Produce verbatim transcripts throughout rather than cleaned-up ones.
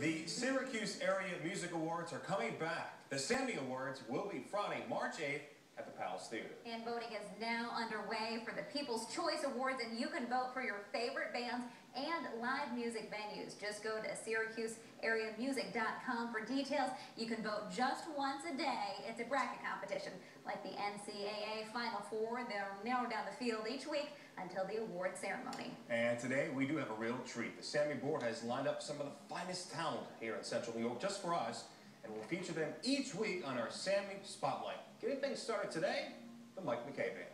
The Syracuse Area Music Awards are coming back. The Sammy Awards will be Friday, March eighth at the Palace Theater. And voting is now underway for the People's Choice Awards, and you can vote for your favorite bands and live music venues. Just go to Syracuse Area Music dot com for details. You can vote just once a day. It's a bracket competition like the N C A A Final Four. They'll narrow down the field each week until the award ceremony. And today we do have a real treat. The Sammy Board has lined up some of the finest talent here in Central New York just for us, and we'll feature them each week on our Sammy Spotlight. Getting things started today, the Mike McKay Band.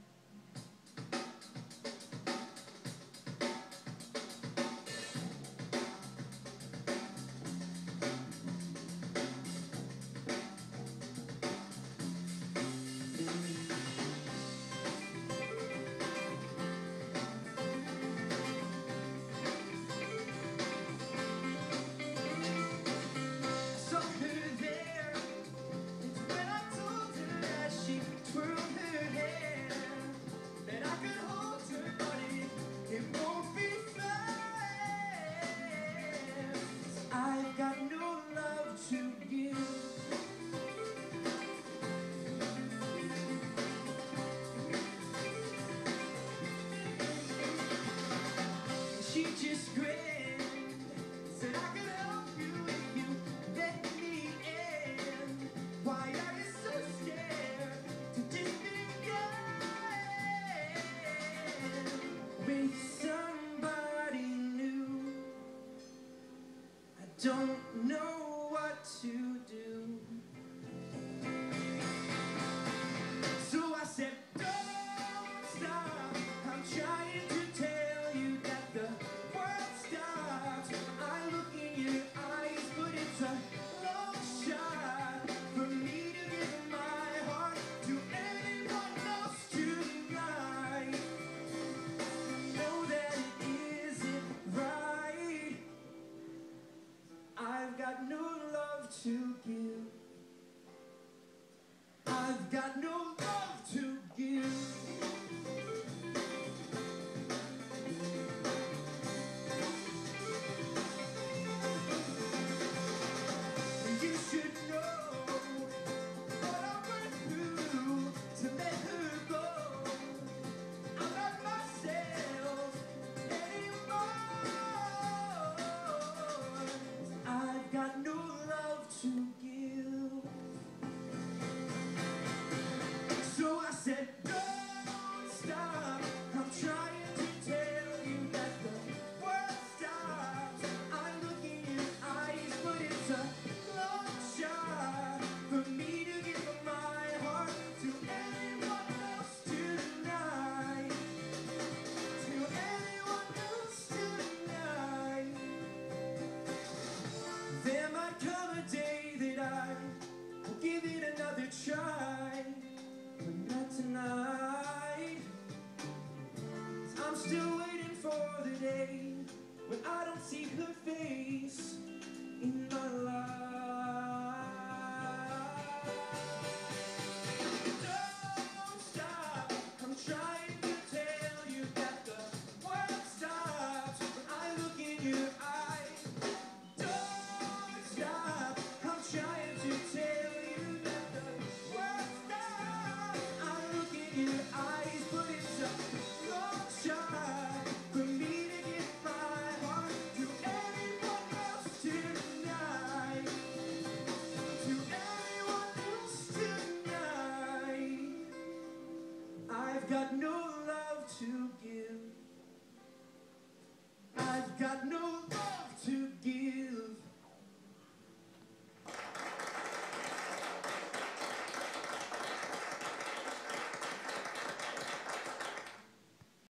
She just grinned, said I could help you if you let me in. Why are you so scared to just begin with somebody new? I don't know what to do. So I said, don't stop, I'm trying to to give. I've got no